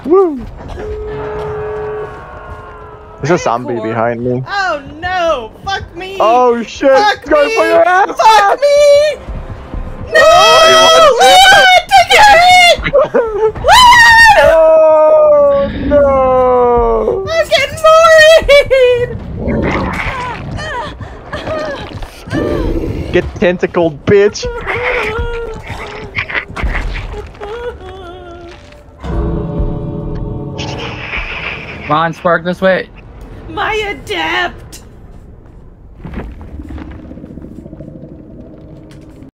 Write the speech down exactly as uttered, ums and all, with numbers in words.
Woo! There's a zombie behind me. Oh no! Fuck me! Oh shit! Fuck Go me! for your ass! Fuck me! No! Oh, Leon, take it! Leon! Oh no! I'm getting worried! Get tentacled, bitch! Come on, Spark, this way. My Adept!